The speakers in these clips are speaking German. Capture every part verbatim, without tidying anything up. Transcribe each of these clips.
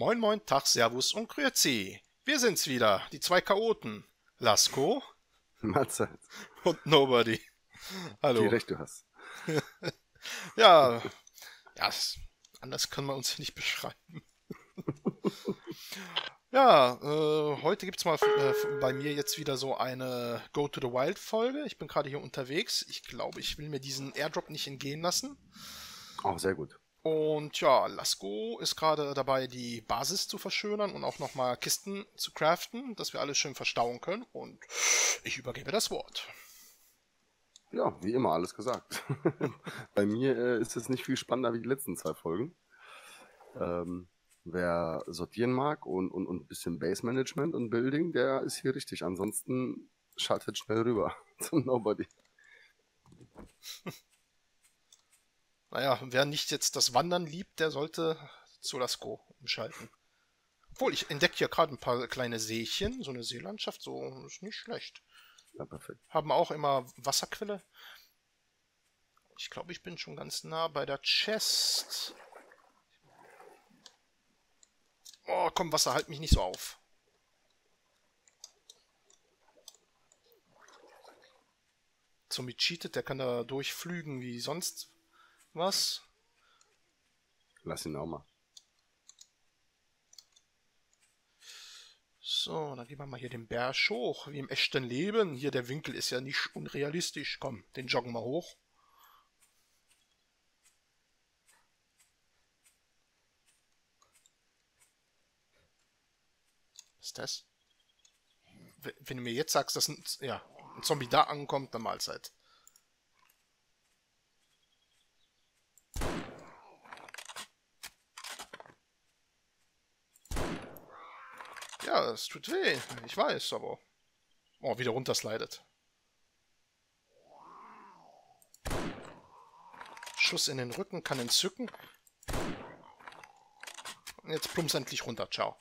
Moin Moin, Tag, Servus und Grüezi. Wir sind's wieder, die zwei Chaoten. Lasko Mahlzeit. und Nobody. Wie Hallo. recht du hast. Ja, ja, s- anders kann man uns nicht beschreiben. Ja, äh, heute gibt's mal äh, f- bei mir jetzt wieder so eine Go to the Wild Folge. Ich bin gerade hier unterwegs. Ich glaube, ich will mir diesen Airdrop nicht entgehen lassen. Auch sehr gut. Und ja, Lasko ist gerade dabei, die Basis zu verschönern und auch nochmal Kisten zu craften, dass wir alles schön verstauen können. Und ich übergebe das Wort. Ja, wie immer alles gesagt. Bei mir äh, ist es nicht viel spannender wie die letzten zwei Folgen. Ähm, wer sortieren mag und, und, und ein bisschen Base Management und Building, der ist hier richtig. Ansonsten schaltet schnell rüber zum Nobody. Naja, wer nicht jetzt das Wandern liebt, der sollte zu Lasko umschalten. Obwohl, ich entdecke hier gerade ein paar kleine Seechen, so eine Seelandschaft, so ist nicht schlecht. Ja, perfekt. Haben auch immer Wasserquelle. Ich glaube, ich bin schon ganz nah bei der Chest. Oh, komm, Wasser, halt mich nicht so auf. Zombie cheatet, der kann da durchflügen wie sonst was. Lass ihn auch mal. So, dann gehen wir mal hier den Berg hoch, wie im echten Leben. Hier, der Winkel ist ja nicht unrealistisch. Komm, den joggen wir hoch. Was ist das? W- Wenn du mir jetzt sagst, dass ein, ja, ein Zombie da ankommt, dann Mahlzeit. Ja, es tut weh. Ich weiß, aber... Oh, wieder runterslidet. Schuss in den Rücken, kann entzücken. Und jetzt plumps endlich runter. Ciao.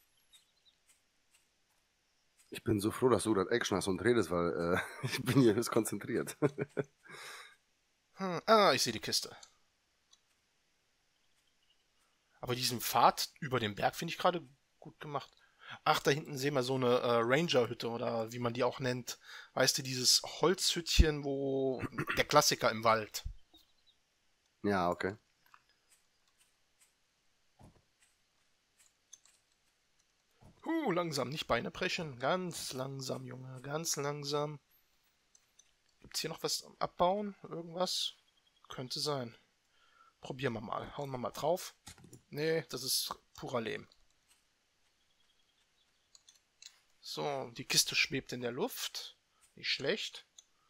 Ich bin so froh, dass du gerade Action hast und redest, weil äh, ich bin hier höchst konzentriert. Hm, ah, ich sehe die Kiste. Aber diesen Pfad über den Berg finde ich gerade gut gemacht. Ach, da hinten sehen wir so eine äh, Ranger-Hütte oder wie man die auch nennt. Weißt du, dieses Holzhüttchen, wo der Klassiker im Wald. Ja, okay. Huh, langsam, nicht Beine brechen. Ganz langsam, Junge, ganz langsam. Gibt's hier noch was am abbauen? Irgendwas? Könnte sein. Probieren wir mal. Hauen wir mal drauf. Nee, das ist purer Lehm. So, die Kiste schwebt in der Luft. Nicht schlecht.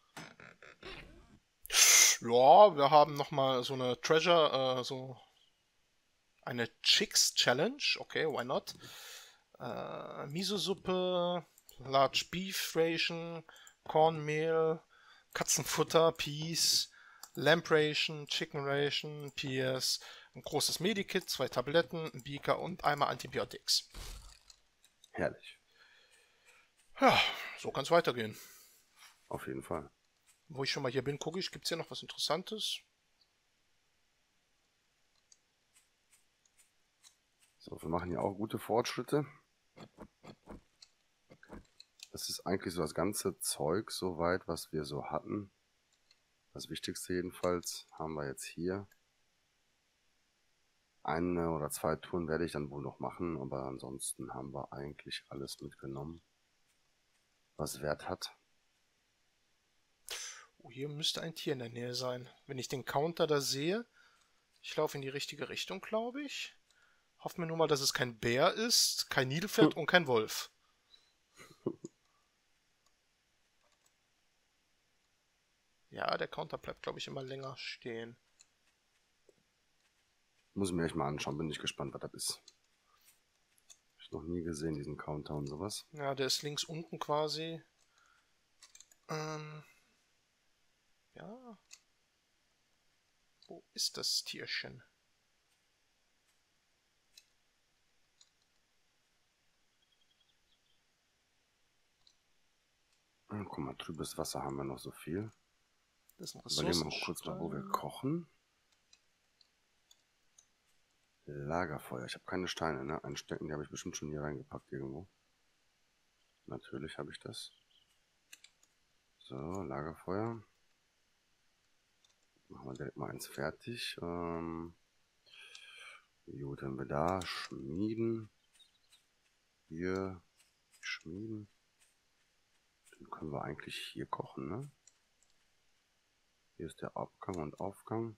Ja, wir haben nochmal so eine Treasure, äh, so eine Chicks Challenge. Okay, why not? Äh, Miso-Suppe, Large Beef Ration, Cornmeal, Katzenfutter, Peas, Lamb Ration, Chicken Ration, P S, ein großes Medikit, zwei Tabletten, ein Beaker und einmal Antibiotics. Herrlich. Ja, so kann es weitergehen. Auf jeden Fall. Wo ich schon mal hier bin, gucke ich, gibt es hier noch was Interessantes? So, wir machen ja auch gute Fortschritte. Das ist eigentlich so das ganze Zeug soweit, was wir so hatten. Das Wichtigste jedenfalls haben wir jetzt hier. Eine oder zwei Touren werde ich dann wohl noch machen, aber ansonsten haben wir eigentlich alles mitgenommen, was Wert hat. Oh, hier müsste ein Tier in der Nähe sein. Wenn ich den Counter da sehe, ich laufe in die richtige Richtung, glaube ich. Hoffen wir nur mal, dass es kein Bär ist, kein Nilpferd und kein Wolf. Ja, der Counter bleibt, glaube ich, immer länger stehen. Muss ich mir echt mal anschauen, bin ich gespannt, was das ist. Hab ich noch nie gesehen, diesen Counter und sowas. Ja, der ist links unten quasi. Ähm, ja. Wo ist das Tierchen? Ah, guck mal, trübes Wasser haben wir noch so viel. Das ist ein Überlegen wir mal kurz mal, wo wir Ressourcenstein. kochen. Lagerfeuer. Ich habe keine Steine, ne? Ein Stecken, die habe ich bestimmt schon hier reingepackt irgendwo. Natürlich habe ich das. So, Lagerfeuer. Machen wir direkt mal eins fertig. Ähm, gut, haben wir da. Schmieden. Hier. Schmieden. Dann können wir eigentlich hier kochen, ne? Hier ist der Abgang und Aufgang.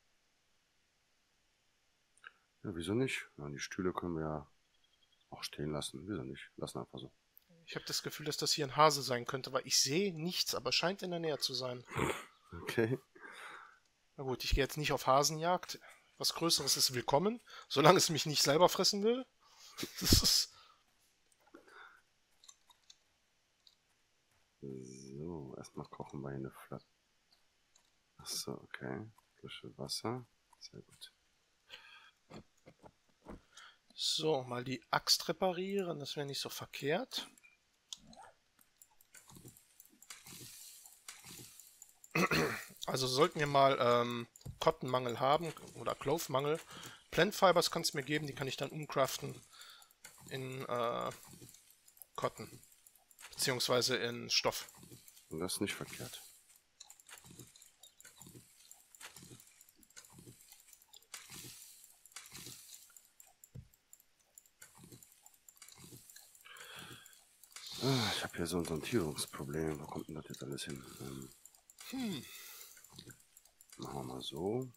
Ja, wieso nicht? Ja, die Stühle können wir ja auch stehen lassen. Wieso nicht? Lassen einfach so. Ich habe das Gefühl, dass das hier ein Hase sein könnte, weil ich sehe nichts, aber scheint in der Nähe zu sein. Okay. Na gut, ich gehe jetzt nicht auf Hasenjagd. Was Größeres ist willkommen, solange es mich nicht selber fressen will. Das ist... So, erstmal kochen wir hier eine Flasche. Achso, okay. Flasche Wasser. Sehr gut. So, mal die Axt reparieren, das wäre nicht so verkehrt. Also sollten wir mal ähm, Cottonmangel haben oder Clove-Mangel. Plant Fibers kannst du mir geben, die kann ich dann umcraften in äh, Cotton. Beziehungsweise in Stoff. Und das ist nicht verkehrt. Ah, ich habe hier so ein Sortierungsproblem. Wo kommt denn das jetzt alles hin? Ähm, Hm. Machen wir mal so.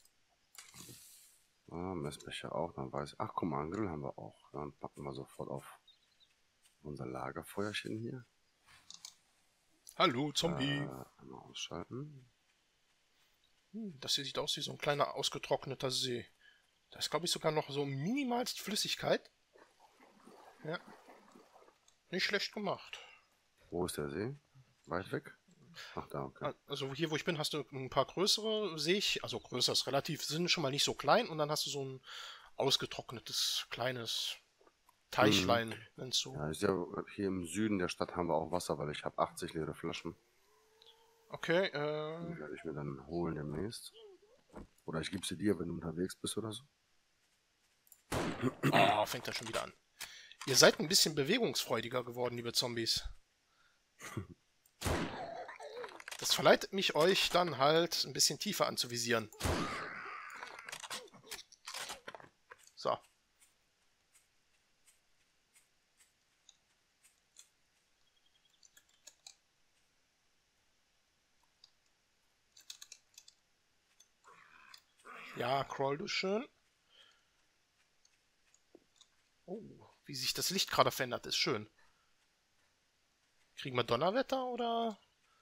Ah, Messbecher auch, dann weiß ich. Ach, guck mal, einen Grill haben wir auch. Dann packen wir sofort auf unser Lagerfeuerchen hier. Hallo, Zombie. Äh, mal ausschalten. Hm, das hier sieht aus wie so ein kleiner ausgetrockneter See. Da ist, glaube ich, sogar noch so minimalst Flüssigkeit. Ja. Nicht schlecht gemacht. Wo ist der See? Weit weg? Ach, da, okay. Also hier, wo ich bin, hast du ein paar größere, sehe ich. Also größer ist relativ, sind schon mal nicht so klein. Und dann hast du so ein ausgetrocknetes, kleines Teichlein, Mhm. nennst du. Ja, ist ja hier im Süden der Stadt haben wir auch Wasser, weil ich habe achtzig leere Flaschen. Okay, Die äh... werde ich mir dann holen demnächst. Oder ich gebe sie dir, wenn du unterwegs bist oder so. Oh, fängt er schon wieder an. Ihr seid ein bisschen bewegungsfreudiger geworden, liebe Zombies. Das verleitet mich, euch dann halt ein bisschen tiefer anzuvisieren. So. Ja, Crawl du schön. Oh, wie sich das Licht gerade verändert, ist schön. Kriegen wir Donnerwetter oder...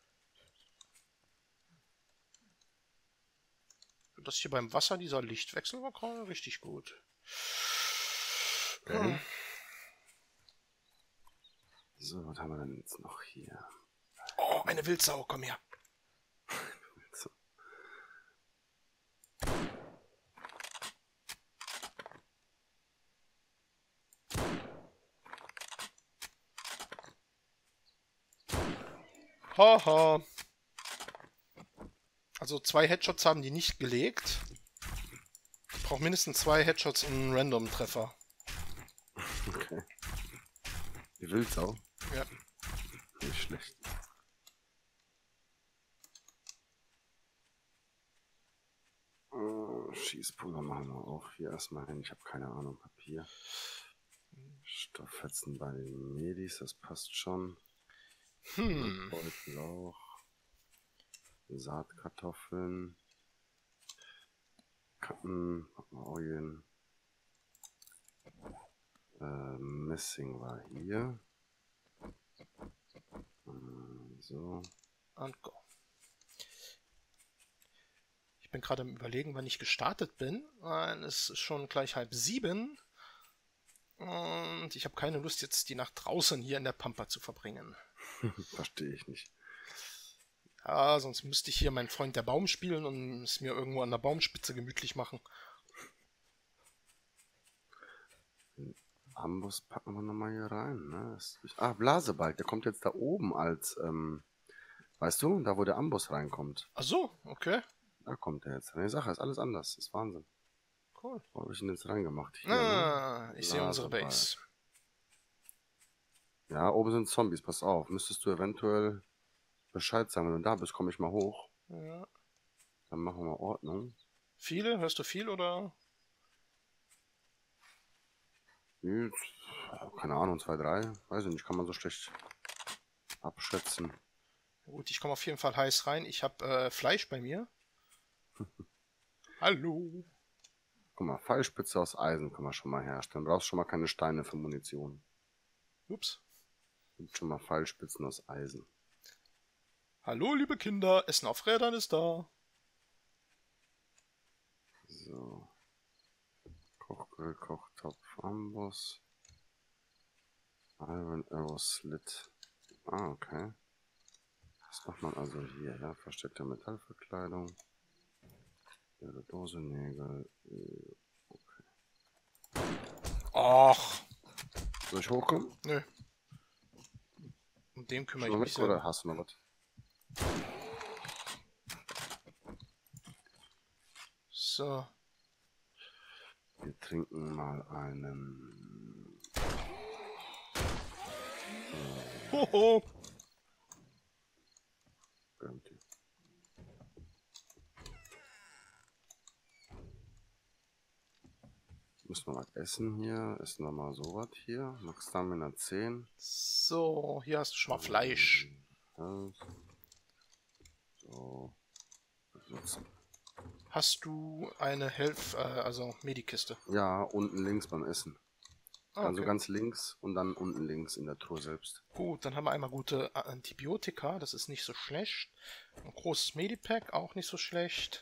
Das hier beim Wasser, dieser Lichtwechsel war gerade richtig gut. Okay. Hm. So, was haben wir denn jetzt noch hier? Oh, eine Wildsau, komm her. So. Haha. Also zwei Headshots haben die nicht gelegt. Ich brauche mindestens zwei Headshots und einen Random-Treffer. Okay. Die Wildsau? Ja. Nicht schlecht. Uh, Schießpulver machen wir auch hier erstmal hin. Ich habe keine Ahnung. Papier. Stofffetzen bei den Medis, das passt schon. Hm. Lauch. Saatkartoffeln. Kappen. Orien. Äh, Messing war hier. Äh, so. Und go. Ich bin gerade am Überlegen, wann ich gestartet bin. Es ist schon gleich halb sieben. Und ich habe keine Lust, jetzt die Nacht draußen hier in der Pampa zu verbringen. Verstehe ich nicht. Ja, sonst müsste ich hier meinen Freund der Baum spielen und es mir irgendwo an der Baumspitze gemütlich machen. Amboss packen wir nochmal hier rein. Ne? Das ist, ah, Blasebalg, der kommt jetzt da oben als, ähm, weißt du, da wo der Amboss reinkommt. Ach so, okay. Da kommt der jetzt. Die Sache ist alles anders. Das ist Wahnsinn. cool. Wo habe ich denn jetzt reingemacht? Hier, Ah, ne? ich sehe unsere Ladebalken. Base. Ja, oben sind Zombies, pass auf. Müsstest du eventuell Bescheid sagen, wenn du da bist, komme ich mal hoch. Ja. Dann machen wir mal Ordnung. Viele? Hörst du viel oder? Jetzt, keine Ahnung, zwei, drei. Weiß ich nicht, kann man so schlecht abschätzen. Gut, ich komme auf jeden Fall heiß rein. Ich habe äh, Fleisch bei mir. Hallo. Guck mal, Pfeilspitze aus Eisen kann man schon mal herstellen. Du brauchst schon mal keine Steine für Munition. Ups. Und schon mal Pfeilspitzen aus Eisen. Hallo, liebe Kinder. Essen auf Rädern ist da. So. Kochgrill, Kochtopf, Amboss. Iron Arrow Slit. Ah, okay. Was macht man also hier? Ja, versteckte Metallverkleidung. Ihre Dose, Nägel. Okay. Ach. Soll ich hochkommen? Nö. Um dem kümmere ich Schon mich weg, oder selber. hast du noch was? So. Wir trinken mal einen. Hoho. Irgendwie. Müssen wir was essen hier? Essen wir mal sowas hier. Max Stamina zehn. So, hier hast du schon mal Fleisch. Das. So. Benutzen. Hast du eine Helf, äh, also Medikiste? Ja, unten links beim Essen. Ah, Also okay. ganz links und dann unten links in der Truhe selbst. Gut, dann haben wir einmal gute Antibiotika, das ist nicht so schlecht. Ein großes Medipack, auch nicht so schlecht.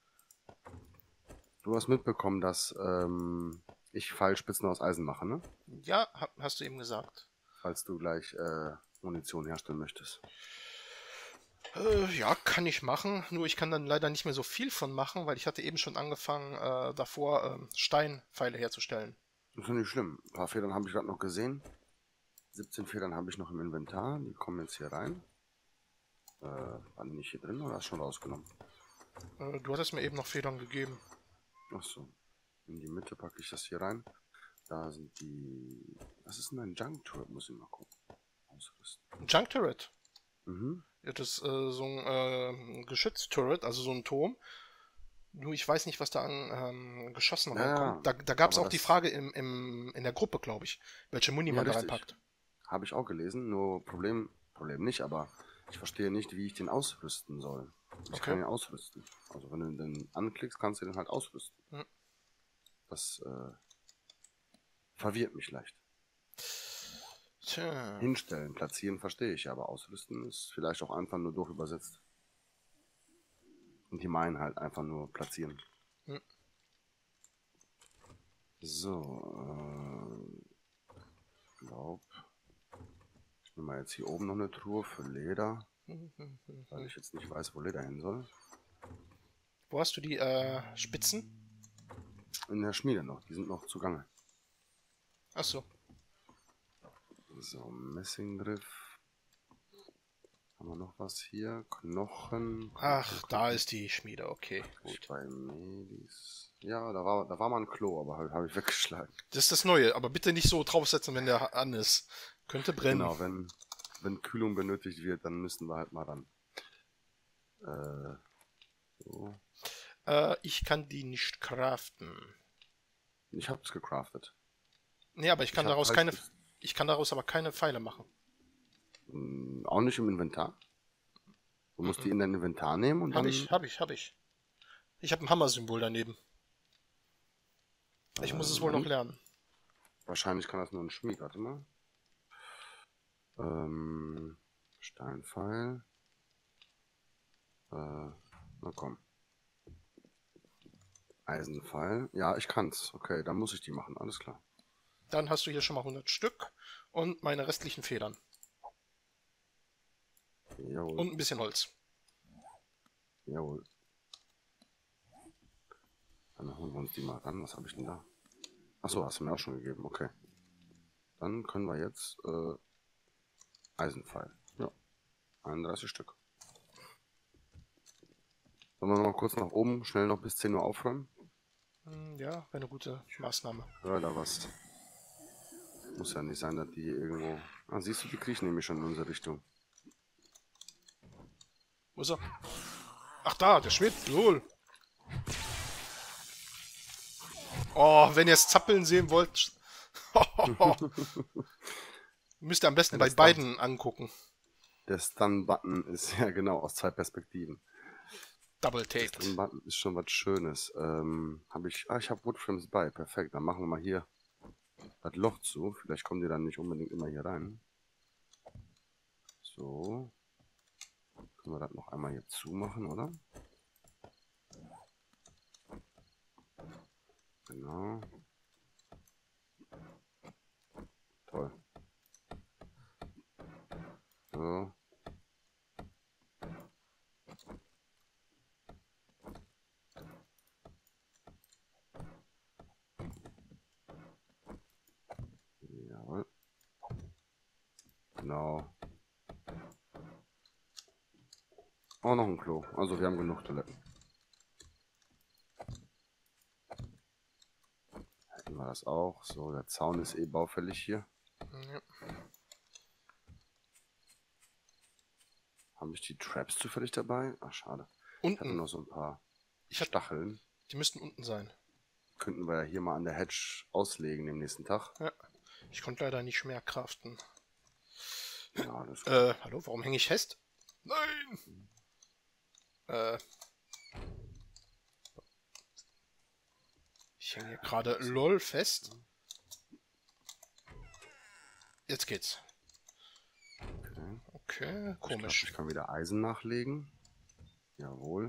Du hast mitbekommen, dass ähm, ich Pfeilspitzen aus Eisen mache, ne? Ja, hab, hast du eben gesagt. Falls du gleich äh, Munition herstellen möchtest. Äh, ja, kann ich machen, nur ich kann dann leider nicht mehr so viel von machen, weil ich hatte eben schon angefangen, äh, davor äh, Steinpfeile herzustellen. Das ist ja nicht schlimm. Ein paar Federn habe ich gerade noch gesehen. siebzehn Federn habe ich noch im Inventar. Die kommen jetzt hier rein. Äh, waren die nicht hier drin oder hast du schon rausgenommen? Äh, du hattest mir eben noch Federn gegeben. Achso. In die Mitte packe ich das hier rein. Da sind die... Was ist denn ein Junk Turret? Muss ich mal gucken. Ausrüsten. Junk Turret. Mhm. Ja, das ist äh, so ein äh, Geschütz-Turret, also so ein Turm. Nur ich weiß nicht, was da an ähm, Geschossen Ja, reinkommt. Da, da gab es aber auch die das- Frage im, im, in der Gruppe, glaube ich, welche Muni Ja, man da richtig. reinpackt. Habe ich auch gelesen. Nur Problem... Problem nicht, aber ich verstehe nicht, wie ich den ausrüsten soll. Ich Okay. kann ihn ausrüsten. Also wenn du den anklickst, kannst du den halt ausrüsten. Hm. Das äh, verwirrt mich leicht. Tja. Hinstellen, platzieren verstehe ich, aber ausrüsten ist vielleicht auch einfach nur doof übersetzt. Und die meinen halt einfach nur platzieren. Hm. So, äh, ich glaube, ich nehme mal jetzt hier oben noch eine Truhe für Leder, weil ich jetzt nicht weiß, wo Leder hin soll. Wo hast du die äh, Spitzen? In der Schmiede noch, die sind noch zugange. Achso. So, Messingriff. Haben wir noch was hier? Knochen. Ach, da ist die Schmiede, okay. Gut. Bei Medis. Ja, da war, da war mal ein Klo, aber habe hab ich weggeschlagen. Das ist das Neue, aber bitte nicht so draufsetzen, wenn der an ist. Könnte brennen. Genau, wenn, wenn Kühlung benötigt wird, dann müssen wir halt mal ran. Äh, so. Äh, ich kann die nicht craften. Ich hab's gecraftet. Nee, aber ich kann Ich hab daraus halt keine. ges- Ich kann daraus aber keine Pfeile machen. Hm, auch nicht im Inventar. Du musst die in dein Inventar nehmen und Hab dann... ich, hab ich, hab ich. Ich habe ein Hammer-Symbol daneben. Ich muss es wohl noch Moment. lernen. Wahrscheinlich kann das nur ein Schmied. Warte mal. Ähm, Steinpfeil. Äh, na komm. Eisenpfeil. Ja, ich kann's. Okay, dann muss ich die machen. Alles klar. Dann hast du hier schon mal hundert Stück und meine restlichen Federn. Jawohl. Und ein bisschen Holz. Jawohl. Dann holen wir uns die mal ran. Was habe ich denn da? Achso, hast du mir auch schon gegeben. Okay. Dann können wir jetzt äh, Eisenpfeil. Ja. einunddreißig Stück. Sollen wir noch mal kurz nach oben schnell noch bis zehn Uhr aufräumen? Ja, wäre eine gute Maßnahme. Hör da was. Muss ja nicht sein, dass die irgendwo... Ah, siehst du, die kriechen nämlich schon in unsere Richtung. Wo ist er? Ach da, der schwebt. Lol. Oh, wenn ihr es zappeln sehen wollt... Müsst ihr am besten Ja, bei das beiden angucken. Der Stun-Button ist ja genau aus zwei Perspektiven. Double Der taped. Stun-Button ist schon was Schönes. Ähm, habe ich... Ah, ich habe Woodframes bei. Perfekt, dann machen wir mal hier das Loch zu. Vielleicht kommen die dann nicht unbedingt immer hier rein. So. Können wir das noch einmal hier zumachen, oder? Genau. Toll. So. Jawohl. Genau. Auch noch ein Klo. Also wir haben genug Toiletten. Hätten wir das auch. So, der Zaun ist eh baufällig hier. Ja. Habe ich die Traps zufällig dabei? Ach, schade. Ich hatte Unten. noch so ein paar Ich hab, Stacheln. die müssten unten sein. Könnten wir ja hier mal an der Hedge auslegen den nächsten Tag. Ja. Ich konnte leider nicht mehr craften. Ja, das ist Äh, hallo, warum hänge ich fest? Nein! Äh. Ich hänge hier gerade LOL fest. Jetzt geht's. okay. Okay, Ich, glaub, komisch. ich kann wieder Eisen nachlegen. Jawohl.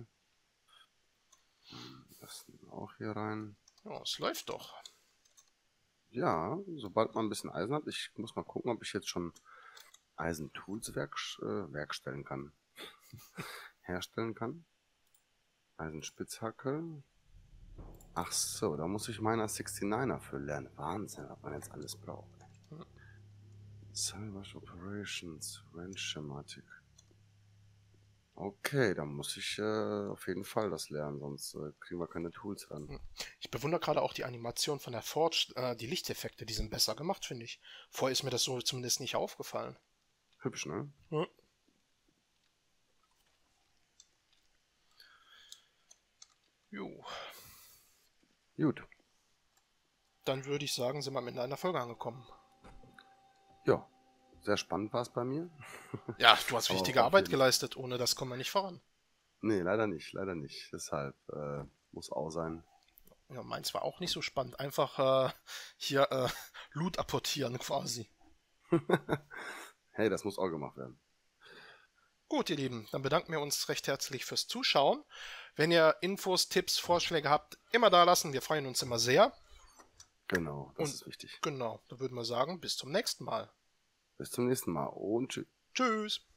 Das auch hier rein. Ja, es läuft doch. Ja, sobald man ein bisschen Eisen hat. Ich muss mal gucken, ob ich jetzt schon Eisentools werk, äh, werkstellen kann. Herstellen kann. Eisenspitzhacke. Ach so, da muss ich meiner sechsundneunziger für lernen. Wahnsinn, was man jetzt alles braucht. Hm. Salvage Operations, Range Schematik. Okay, dann muss ich äh, auf jeden Fall das lernen, sonst äh, kriegen wir keine Tools ran. Ich bewundere gerade auch die Animation von der Forge. Äh, die Lichteffekte, die sind besser gemacht, finde ich. Vorher ist mir das so zumindest nicht aufgefallen. Hübsch, ne? Ja. Jo. Gut. Dann würde ich sagen, sind wir am Ende einer Folge angekommen. Ja, sehr spannend war es bei mir. Ja, du hast Aber wichtige auf Arbeit jeden- geleistet. Ohne das kommen wir nicht voran. Nee, leider nicht, leider nicht. Deshalb äh, muss auch sein. Ja, meins war auch nicht so spannend. Einfach äh, hier äh, Loot apportieren quasi. Hey, das muss auch gemacht werden. Gut, ihr Lieben, dann bedanken wir uns recht herzlich fürs Zuschauen. Wenn ihr Infos, Tipps, Vorschläge habt, immer da lassen. Wir freuen uns immer sehr. Genau, das Und- ist wichtig. Genau, da würden wir sagen, bis zum nächsten Mal. Bis zum nächsten Mal und tschüss. Tschüss.